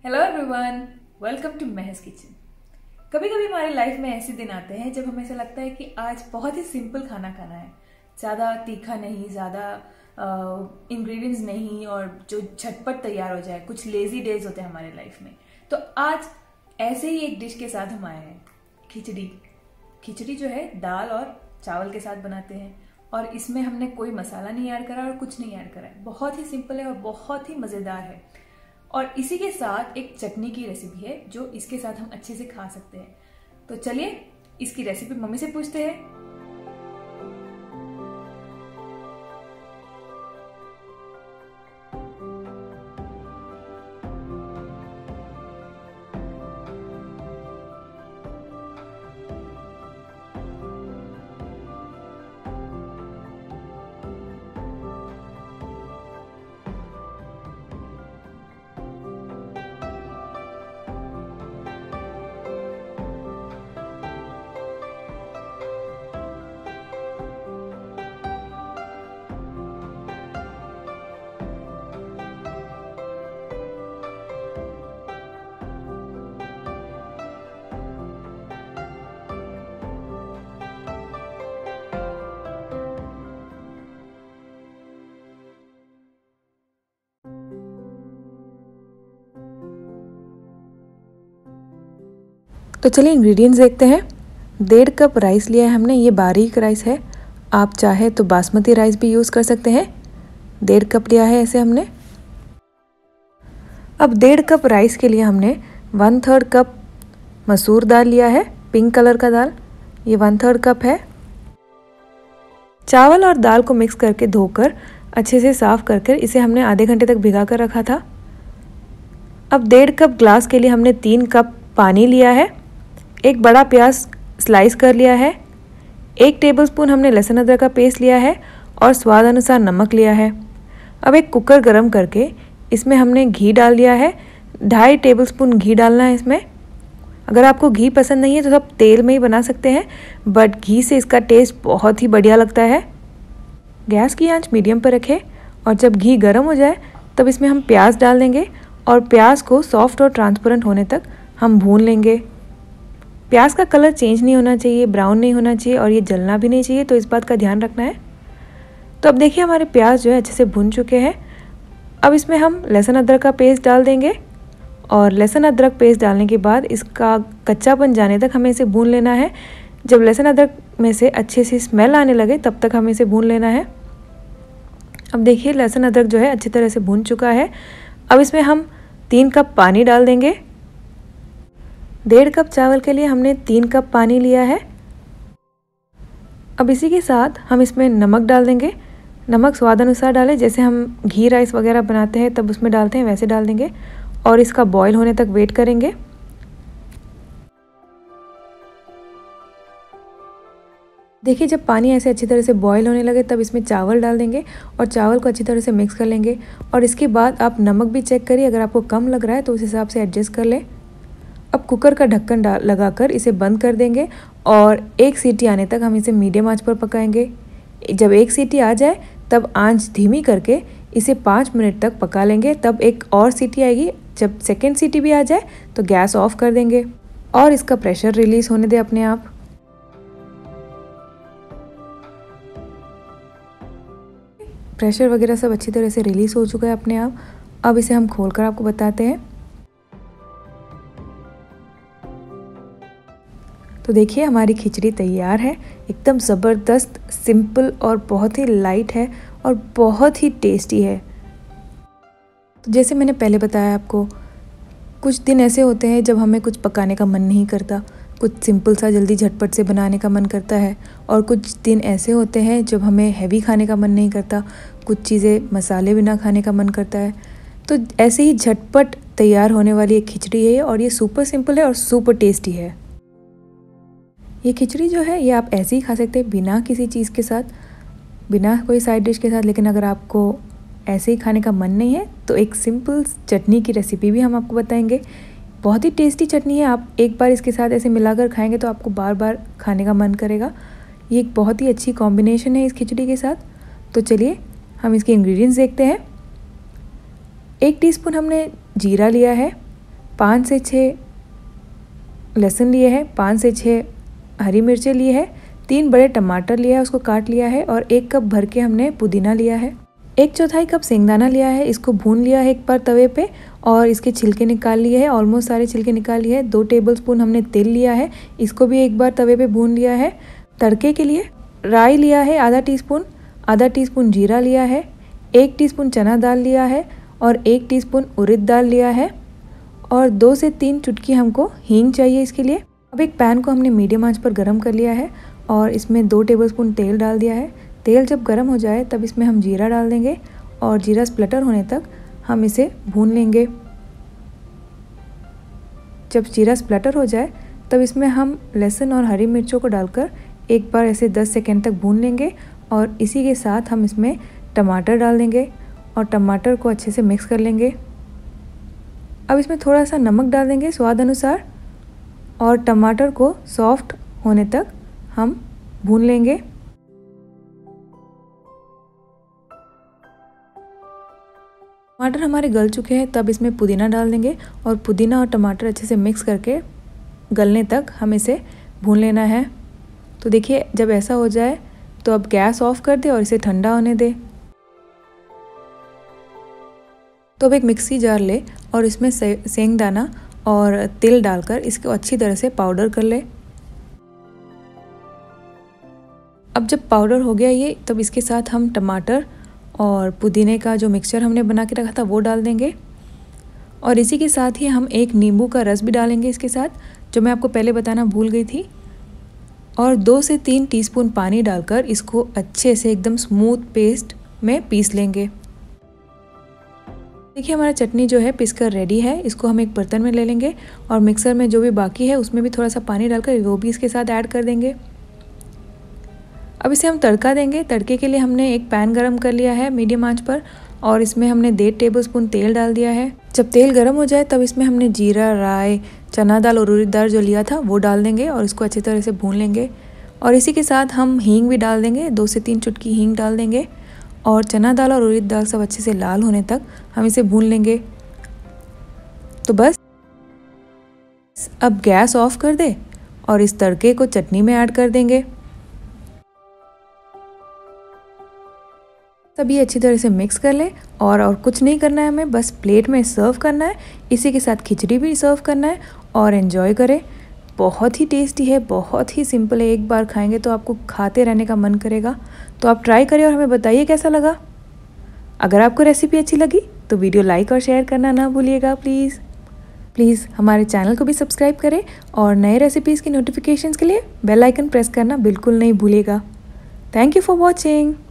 Hello everyone, welcome to Mahaj kitchen. कभी कभी हमारी लाइफ में ऐसे दिन आते हैं जब हमें ऐसा लगता है कि आज बहुत ही सिंपल खाना खाना है, ज़्यादा तीखा नहीं, ज़्यादा इंग्रेडिएंट्स नहीं, और जो झटपट तैयार हो जाए। कुछ लेजी डेज होते हैं हमारे लाइफ में। तो आज ऐसे ही एक डिश के साथ हम आए हैं, खिचड़ी। खिचड़ी जो है दाल और चावल के साथ बनाते हैं, और इसमें हमने कोई मसाला नहीं ऐड करा और कुछ नहीं ऐड करा है। बहुत ही सिंपल है और बहुत ही मज़ेदार है। और इसी के साथ एक चटनी की रेसिपी है जो इसके साथ हम अच्छे से खा सकते हैं। तो चलिए इसकी रेसिपी मम्मी से पूछते हैं। तो चलिए इंग्रेडिएंट्स देखते हैं। 1.5 कप राइस लिया है हमने, ये बारीक राइस है। आप चाहे तो बासमती राइस भी यूज़ कर सकते हैं। 1.5 कप लिया है ऐसे हमने। अब 1.5 कप राइस के लिए हमने 1/3 कप मसूर दाल लिया है, पिंक कलर का दाल, ये 1/3 कप है। चावल और दाल को मिक्स करके धोकर अच्छे से साफ़ करके इसे हमने आधे घंटे तक भिगा कर रखा था। अब 1.5 कप ग्लास के लिए हमने 3 कप पानी लिया है। एक बड़ा प्याज स्लाइस कर लिया है। 1 टेबलस्पून हमने लहसुन अदरक का पेस्ट लिया है और स्वाद अनुसार नमक लिया है। अब एक कुकर गरम करके इसमें हमने घी डाल दिया है। 2.5 टेबलस्पून घी डालना है इसमें। अगर आपको घी पसंद नहीं है तो आप तेल में ही बना सकते हैं, बट घी से इसका टेस्ट बहुत ही बढ़िया लगता है। गैस की आंच मीडियम पर रखें और जब घी गर्म हो जाए तब इसमें हम प्याज डाल देंगे और प्याज को सॉफ्ट और ट्रांसपेरेंट होने तक हम भून लेंगे। प्याज का कलर चेंज नहीं होना चाहिए, ब्राउन नहीं होना चाहिए और ये जलना भी नहीं चाहिए, तो इस बात का ध्यान रखना है। तो अब देखिए हमारे प्याज जो है अच्छे से भुन चुके हैं। अब इसमें हम लहसुन अदरक का पेस्ट डाल देंगे और लहसुन अदरक पेस्ट डालने के बाद इसका कच्चापन जाने तक हमें इसे भून लेना है। जब लहसुन अदरक में से अच्छे से स्मेल आने लगे तब तक हमें इसे भून लेना है। अब देखिए लहसुन अदरक जो है अच्छी तरह से भून चुका है। अब इसमें हम 3 कप पानी डाल देंगे। 1.5 कप चावल के लिए हमने 3 कप पानी लिया है। अब इसी के साथ हम इसमें नमक डाल देंगे। नमक स्वाद अनुसार डालें, जैसे हम घी राइस वगैरह बनाते हैं तब उसमें डालते हैं वैसे डाल देंगे और इसका बॉईल होने तक वेट करेंगे। देखिए जब पानी ऐसे अच्छी तरह से बॉईल होने लगे तब इसमें चावल डाल देंगे और चावल को अच्छी तरह से मिक्स कर लेंगे। और इसके बाद आप नमक भी चेक करिए, अगर आपको कम लग रहा है तो उस हिसाब से एडजस्ट कर लें। अब कुकर का ढक्कन लगाकर इसे बंद कर देंगे और 1 सीटी आने तक हम इसे मीडियम आंच पर पकाएंगे। जब 1 सीटी आ जाए तब आंच धीमी करके इसे 5 मिनट तक पका लेंगे। तब एक और सीटी आएगी। जब सेकेंड सीटी भी आ जाए तो गैस ऑफ कर देंगे और इसका प्रेशर रिलीज़ होने दें अपने आप। प्रेशर वगैरह सब अच्छी तरह से रिलीज़ हो चुका है अपने आप। अब इसे हम खोलकर आपको बताते हैं। तो देखिए हमारी खिचड़ी तैयार है। एकदम ज़बरदस्त, सिंपल और बहुत ही लाइट है और बहुत ही टेस्टी है। तो जैसे मैंने पहले बताया आपको, कुछ दिन ऐसे होते हैं जब हमें कुछ पकाने का मन नहीं करता, कुछ सिंपल सा जल्दी झटपट से बनाने का मन करता है। और कुछ दिन ऐसे होते हैं जब हमें हैवी खाने का मन नहीं करता, कुछ चीज़ें मसाले बिना खाने का मन करता है। तो ऐसे ही झटपट तैयार होने वाली एक खिचड़ी है और ये सुपर सिंपल है और सुपर टेस्टी है। ये खिचड़ी जो है ये आप ऐसे ही खा सकते हैं, बिना किसी चीज़ के साथ, बिना कोई साइड डिश के साथ। लेकिन अगर आपको ऐसे ही खाने का मन नहीं है तो एक सिंपल चटनी की रेसिपी भी हम आपको बताएंगे। बहुत ही टेस्टी चटनी है, आप एक बार इसके साथ ऐसे मिलाकर खाएंगे तो आपको बार बार खाने का मन करेगा। ये एक बहुत ही अच्छी कॉम्बिनेशन है इस खिचड़ी के साथ। तो चलिए हम इसके इंग्रेडिएंट्स देखते हैं। 1 टीस्पून हमने जीरा लिया है, 5 से 6 लहसुन लिए है, 5 से 6 हरी मिर्चें लिए है, 3 बड़े टमाटर लिया है, उसको काट लिया है और 1 कप भर के हमने पुदीना लिया है। 1/4 कप सेंगदाना लिया है, इसको भून लिया है एक बार तवे पे और इसके छिलके निकाल लिए है, ऑलमोस्ट सारे छिलके निकाल लिए है। 2 टेबलस्पून हमने तेल लिया है, इसको भी एक बार तवे पे भून लिया है। तड़के के लिए राई लिया है आधा टीस्पून जीरा लिया है, 1 टीस्पून चना दाल लिया है और 1 टीस्पून उड़द दाल लिया है और 2 से 3 चुटकी हमको हींग चाहिए इसके लिए। अब एक पैन को हमने मीडियम आंच पर गरम कर लिया है और इसमें 2 टेबलस्पून तेल डाल दिया है। तेल जब गरम हो जाए तब इसमें हम जीरा डाल देंगे और जीरा स्प्लटर होने तक हम इसे भून लेंगे। जब जीरा स्प्लटर हो जाए तब इसमें हम लहसुन और हरी मिर्चों को डालकर एक बार ऐसे 10 सेकेंड तक भून लेंगे और इसी के साथ हम इसमें टमाटर डाल देंगे और टमाटर को अच्छे से मिक्स कर लेंगे। अब इसमें थोड़ा सा नमक डाल देंगे स्वाद अनुसार और टमाटर को सॉफ्ट होने तक हम भून लेंगे। टमाटर हमारे गल चुके हैं, तब इसमें पुदीना डाल देंगे और पुदीना और टमाटर अच्छे से मिक्स करके गलने तक हम इसे भून लेना है। तो देखिए जब ऐसा हो जाए तो अब गैस ऑफ कर दे और इसे ठंडा होने दे। तो अब एक मिक्सी जार ले और इसमें सेंगदाना और तिल डालकर इसको अच्छी तरह से पाउडर कर ले। अब जब पाउडर हो गया ये, तब इसके साथ हम टमाटर और पुदीने का जो मिक्सचर हमने बना के रखा था वो डाल देंगे और इसी के साथ ही हम एक नींबू का रस भी डालेंगे इसके साथ, जो मैं आपको पहले बताना भूल गई थी। और 2 से 3 टीस्पून पानी डालकर इसको अच्छे से एकदम स्मूथ पेस्ट में पीस लेंगे। देखिए हमारा चटनी जो है पीसकर रेडी है। इसको हम एक बर्तन में ले लेंगे और मिक्सर में जो भी बाकी है उसमें भी थोड़ा सा पानी डालकर वो भी इसके साथ ऐड कर देंगे। अब इसे हम तड़का देंगे। तड़के के लिए हमने एक पैन गरम कर लिया है मीडियम आंच पर और इसमें हमने 1.5 टेबलस्पून तेल डाल दिया है। जब तेल गरम हो जाए तब इसमें हमने जीरा, राई, चना दाल और उड़द दाल जो लिया था वो डाल देंगे और इसको अच्छी तरह से भून लेंगे। और इसी के साथ हम हींग भी डाल देंगे, 2 से 3 चुटकी हींग डाल देंगे और चना दाल और उड़द दाल सब अच्छे से लाल होने तक हम इसे भून लेंगे। तो बस अब गैस ऑफ कर दे और इस तड़के को चटनी में ऐड कर देंगे। सभी अच्छी तरह से मिक्स कर ले और कुछ नहीं करना है हमें, बस प्लेट में सर्व करना है। इसी के साथ खिचड़ी भी सर्व करना है और एंजॉय करें। बहुत ही टेस्टी है, बहुत ही सिंपल है। एक बार खाएंगे तो आपको खाते रहने का मन करेगा। तो आप ट्राई करें और हमें बताइए कैसा लगा। अगर आपको रेसिपी अच्छी लगी तो वीडियो लाइक और शेयर करना ना भूलिएगा प्लीज़ हमारे चैनल को भी सब्सक्राइब करें और नए रेसिपीज़ की नोटिफिकेशंस के लिए बेल आइकन प्रेस करना बिल्कुल नहीं भूलिएगा। Thank you for watching.